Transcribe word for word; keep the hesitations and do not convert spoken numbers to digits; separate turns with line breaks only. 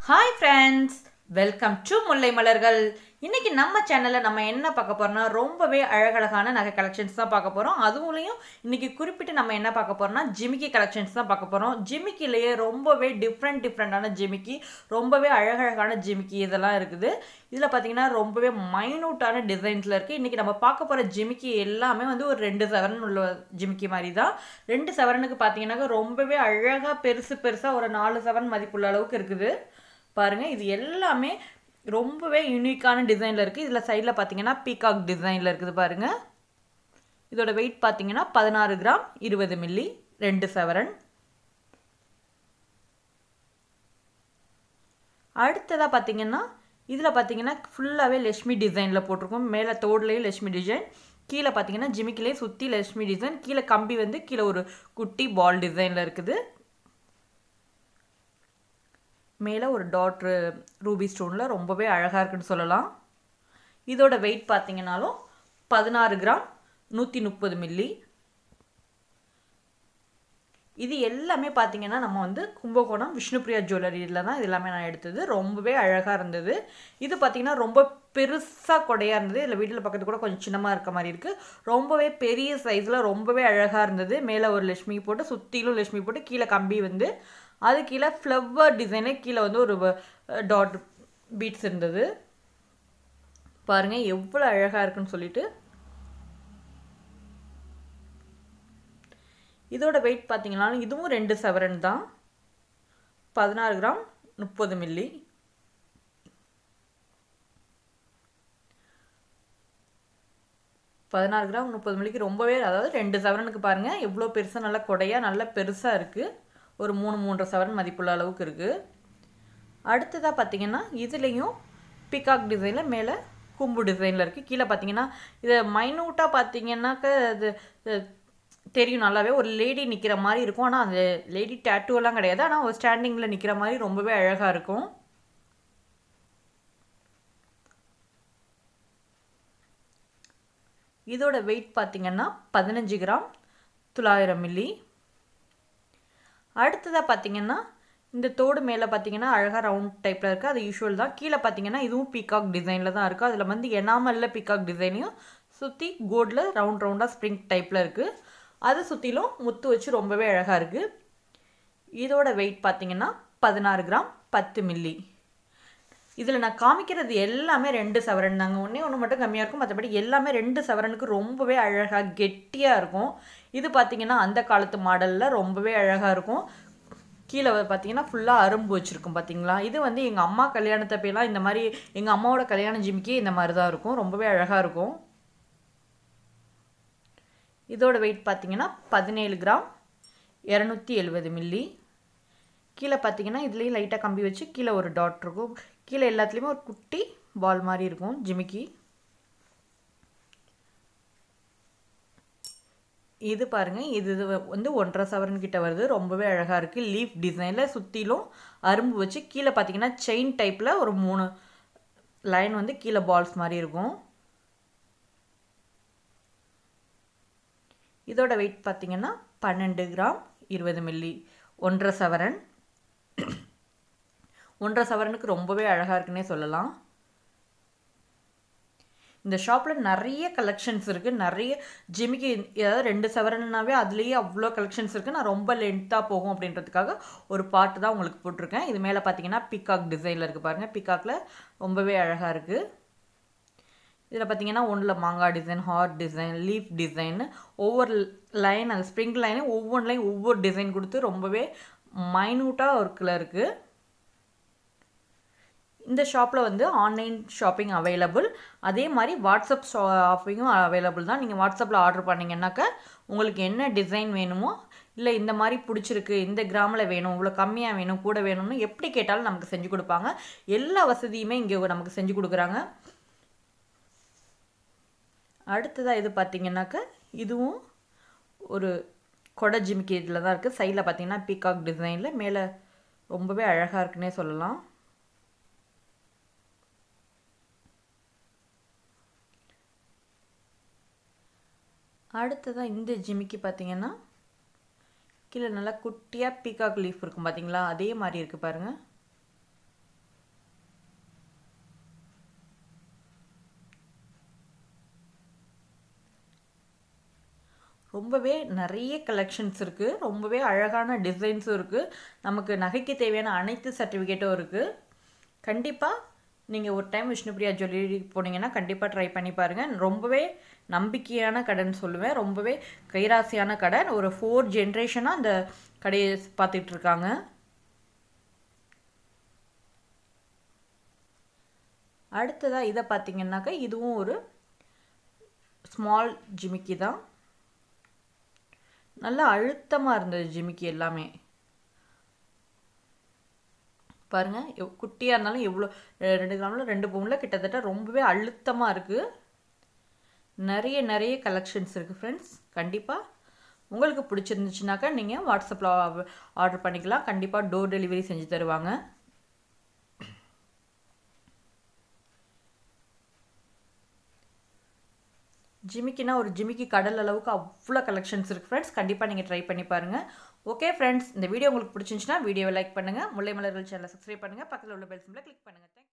Hi friends, welcome to Mullai Malargal. இன்றைக்கி நம்ம சேனலில் நம்ம என்ன பார்க்க போகிறோம்னா ரொம்பவே அழகழகான நகை கலெக்ஷன்ஸ் தான் பார்க்க போகிறோம். அதுவும்லையும் இன்றைக்கி குறிப்பிட்டு நம்ம என்ன பார்க்க போகிறோம்னா ஜிமிக்கி கலெக்ஷன்ஸ் தான் பார்க்க போகிறோம். ஜிமிக்கிலேயே ரொம்பவே டிஃப்ரெண்ட் டிஃப்ரெண்ட்டான ஜிமிக்கி, ரொம்பவே அழகழகான ஜிமிக்கி இதெல்லாம் இருக்குது. இதில் பார்த்திங்கன்னா ரொம்பவே மைனூட்டான டிசைன்ஸில் இருக்குது. இன்றைக்கி நம்ம பார்க்க போகிற ஜிமிக்கி எல்லாமே வந்து ஒரு ரெண்டு சவரன் உள்ள ஜிமிக்கி மாதிரி தான். ரெண்டு சவரனுக்கு பார்த்தீங்கன்னாக்கா ரொம்பவே அழகாக பெருசு பெருசாக ஒரு நாலு சவரன் மதிப்புள்ள அளவுக்கு இருக்குது. பாருங்கள், இது எல்லாமே ரொம்பவே யூனிக்கான டிசைனில் இருக்குது. இதில் சைடில் பார்த்தீங்கன்னா பீகாக் டிசைனில் இருக்குது. பாருங்கள், இதோட வெயிட் பார்த்தீங்கன்னா பதினாறு கிராம் இருபது மில்லி, ரெண்டு சவரன். அடுத்ததாக பார்த்தீங்கன்னா இதில் பார்த்தீங்கன்னா ஃபுல்லாகவே லட்சுமி டிசைனில் போட்டிருக்கோம். மேலே தோடுலேயும் லட்சுமி டிசைன், கீழே பார்த்தீங்கன்னா ஜிமிக்கிலேயே சுற்றி லட்சுமி டிசைன், கீழே கம்பி வந்து கீழே ஒரு குட்டி பால் டிசைனில் இருக்குது. மேலே ஒரு டாட்ரு ரூபி ஸ்டோனில் ரொம்பவே அழகாக இருக்குன்னு சொல்லலாம். இதோட வெயிட் பார்த்தீங்கன்னாலும் பதினாறு கிராம் நூற்றி முப்பது மில்லி. இது எல்லாமே பார்த்தீங்கன்னா நம்ம வந்து கும்பகோணம் விஷ்ணுபிரியா ஜுவல்லரியில் தான் இது எல்லாமே நான் எடுத்தது. ரொம்பவே அழகாக இருந்தது. இது பார்த்திங்கன்னா ரொம்ப பெருசாக கொடையாக இருந்தது. இல்லை வீட்டில் பக்கத்து கூட கொஞ்சம் சின்னமாக இருக்க மாதிரி இருக்குது. ரொம்பவே பெரிய சைஸில் ரொம்பவே அழகாக இருந்தது. மேலே ஒரு லட்சுமி போட்டு சுற்றிலும் லட்சுமி போட்டு கீழே கம்பி வந்து அது கீழே ஃப்ளவர் டிசைனே கீழே வந்து ஒரு டாட் பீட்ஸ் இருந்தது. பாருங்கள் எவ்வளோ அழகாக இருக்குன்னு சொல்லிட்டு. இதோட வெயிட் பார்த்தீங்கன்னா இதுவும் ரெண்டு சவரன் தான், பதினாறு கிராம் முப்பது மில்லி. பதினாறு கிராம் முப்பது மில்லிக்கு ரொம்பவே, அதாவது ரெண்டு சவரனுக்கு பாருங்கள் எவ்வளோ பெருசாக நல்லா கொடையாக நல்லா பெருசாக இருக்குது. ஒரு மூணு மூன்றரை சவரன் மதிப்புள்ள அளவுக்கு இருக்குது. அடுத்ததாக பார்த்தீங்கன்னா இதுலேயும் பிகாக் டிசைனில் மேலே கும்பு டிசைனில் இருக்குது. கீழே பார்த்தீங்கன்னா இதை மைனூட்டாக பார்த்தீங்கன்னாக்க அது தெரியும் நல்லாவே, ஒரு லேடி நிற்கிற மாதிரி இருக்கும். ஆனால் அந்த லேடி டேட்டூவெல்லாம் கிடையாது, ஆனால் ஒரு ஸ்டாண்டிங்கில் நிற்கிற மாதிரி ரொம்பவே அழகாக இருக்கும். இதோட வெயிட் பார்த்தீங்கன்னா பதினஞ்சு கிராம் தொள்ளாயிரம் மில்லி. அடுத்ததாக பார்த்தீங்கன்னா இந்த தோடு மேலே பார்த்தீங்கன்னா அழகாக ரவுண்ட் டைப்பில் இருக்குது. அது யூஷுவல் தான். கீழே பார்த்தீங்கன்னா இதுவும் பீகாக் டிசைனில் தான் இருக்குது. அதில் வந்து எனாமலில் பீகாக் டிசைனையும் சுற்றி கோல்டில் ரவுண்ட் ரவுண்டாக ஸ்ப்ரிங் டைப்பில் இருக்குது. அதை சுற்றிலும் முத்து வச்சு ரொம்பவே அழகாக இருக்குது. இதோட வெயிட் பார்த்தீங்கன்னா பதினாறு கிராம் பத்து மில்லி. இதில் நான் காமிக்கிறது எல்லாமே ரெண்டு சவரன் தாங்க. ஒன்றே ஒன்று மட்டும் கம்மியாக இருக்கும், மற்றபடி எல்லாமே ரெண்டு சவரனுக்கு ரொம்பவே அழகாக கெட்டியாக இருக்கும். இது பார்த்திங்கன்னா அந்த காலத்து மாடலில் ரொம்பவே அழகாக இருக்கும். கீழே பார்த்தீங்கன்னா ஃபுல்லாக அரும்பு வச்சுருக்கும் பார்த்தீங்களா. இது வந்து எங்கள் அம்மா கல்யாணத்தப்பெல்லாம் இந்த மாதிரி எங்கள் அம்மாவோட கல்யாண ஜிமிக்கி இந்த மாதிரி தான் இருக்கும். ரொம்பவே அழகாக இருக்கும். இதோட வெயிட் பார்த்திங்கன்னா பதினேழு கிராம் இரநூத்தி எழுபது மில்லி. கீழே பார்த்தீங்கன்னா இதுலேயும் லைட்டாக கம்பி வச்சு கீழே ஒரு டாட் இருக்கும். கீழே எல்லாத்துலேயுமே ஒரு குட்டி பால் மாதிரி இருக்கும் ஜிமிக்கி. இது பாருங்கள், இது வந்து ஒன்றரை சவரன் கிட்ட வருது. ரொம்பவே அழகாக இருக்குது. லீஃப் டிசைனில் சுற்றிலும் அரும்பு வச்சு கீழே பார்த்தீங்கன்னா செயின் டைப்பில் ஒரு மூணு லைன் வந்து கீழே பால்ஸ் மாதிரி இருக்கும். இதோட வெயிட் பார்த்தீங்கன்னா பன்னெண்டு கிராம் இருபது மில்லி, ஒன்றரை சவரன். ஒன்றரை சவரனுக்கு ரொம்பவே அழகாக இருக்குன்னே சொல்லலாம். இந்த ஷாப்பில் நிறைய கலெக்ஷன்ஸ் இருக்குது. நிறைய ஜிமிக்கி, ஏதாவது ரெண்டு சவரன்னாவே அதுலேயே அவ்வளோ கலெக்ஷன்ஸ் இருக்குது. நான் ரொம்ப லென்த்தாக போகும் அப்படின்றதுக்காக ஒரு பாட்டு தான் உங்களுக்கு போட்டிருக்கேன். இது மேலே பார்த்தீங்கன்னா பீகாக் டிசைனில் இருக்குது. பாருங்கள், பீகாக்கில் ரொம்பவே அழகாக இருக்குது. இதில் பார்த்தீங்கன்னா ஒன்றில் மாங்காய் design, heart design, leaf design, ஒவ்வொரு லைன் அந்த ஸ்ப்ரிங் லைனு ஒவ்வொன்றுலையும் ஒவ்வொரு டிசைன் கொடுத்து ரொம்பவே மைனூட்டாக ஒர்க்கில் இருக்குது. இந்த ஷாப்பில் வந்து ஆன்லைன் ஷாப்பிங் அவைலபிள், அதே மாதிரி வாட்ஸ்அப் ஷாப்பிங்கும் அவைலபிள் தான். நீங்கள் வாட்ஸ்அப்பில் ஆர்டர் பண்ணிங்கன்னாக்கா உங்களுக்கு என்ன டிசைன் வேணுமோ, இல்லை இந்த மாதிரி பிடிச்சிருக்கு, இந்த கிராமில் வேணும், இவ்வளோ கம்மியாக வேணும், கூட வேணும்னு எப்படி கேட்டாலும் நமக்கு செஞ்சு கொடுப்பாங்க. எல்லா வசதியுமே இங்கே நமக்கு செஞ்சு கொடுக்குறாங்க. அடுத்ததாக இது பார்த்திங்கனாக்கா இதுவும் ஒரு கொடை ஜிமிக்கி இதில் தான் இருக்குது. சைடில் பார்த்திங்கன்னா பீகாக் டிசைனில் மேலே ரொம்பவே அழகாக இருக்குன்னே சொல்லலாம். அடுத்ததாக இந்த ஜிமிக்கி பார்த்திங்கன்னா கீழே நல்லா குட்டியாக பீகாக் லீஃப் இருக்கும் பார்த்தீங்களா, அதே மாதிரி இருக்குது பாருங்கள். ரொம்பவே நிறைய கலெக்ஷன்ஸ் இருக்குது, ரொம்பவே அழகான டிசைன்ஸும் இருக்குது, நமக்கு நகைக்கு தேவையான அனைத்து சர்டிஃபிகேட்டும் இருக்குது. கண்டிப்பாக நீங்கள் ஒரு டைம் விஷ்ணுபிரியா ஜுவல்லரி போனீங்கன்னா கண்டிப்பாக ட்ரை பண்ணி பாருங்கள். ரொம்பவே நம்பிக்கையான கடைன்னு சொல்லுவேன், ரொம்பவே கைராசியான கடை. ஒரு ஃபோர் ஜென்ரேஷனாக அந்த கடையை பார்த்துட்டு இருக்காங்க. அடுத்ததாக இதை பார்த்தீங்கன்னாக்கா இதுவும் ஒரு ஸ்மால் ஜிமிக்கி தான். நல்லா அழுத்தமாக இருந்தது ஜிமிக்கி எல்லாமே. பாருங்கள், எவ் குட்டியாக இருந்தாலும் எவ்வளோ ரெண்டு கிராமில் ரெண்டு பவுனில் கிட்டத்தட்ட ரொம்பவே அழுத்தமாக இருக்குது. நிறைய நிறைய கலெக்ஷன்ஸ் இருக்குது ஃப்ரெண்ட்ஸ். கண்டிப்பாக உங்களுக்கு பிடிச்சிருந்துச்சுனாக்கா நீங்கள் வாட்ஸ்அப்பில் ஆர்டர் பண்ணிக்கலாம். கண்டிப்பாக டோர் டெலிவரி செஞ்சு தருவாங்க. ஜிமிக்கினா ஒரு ஜிமிக்கி கடல் அளவுக்கு அவ்வளோ கலெக்ஷன்ஸ் இருக்குது ஃப்ரெண்ட்ஸ். கண்டிப்பாக நீங்கள் ட்ரை பண்ணி பாருங்கள். ஓகே ஃப்ரெண்ட்ஸ், இந்த வீடியோ உங்களுக்கு பிடிச்சிருந்துச்சுன்னா வீடியோவை லைக் பண்ணுங்கள், முல்லை மலர்கள் சேனலை சப்ஸ்கிரைப் பண்ணுங்கள், பக்கத்தில் உள்ள பெல் சிம்பிளை கிளிக் பண்ணுங்கள். தேங்க்யூ.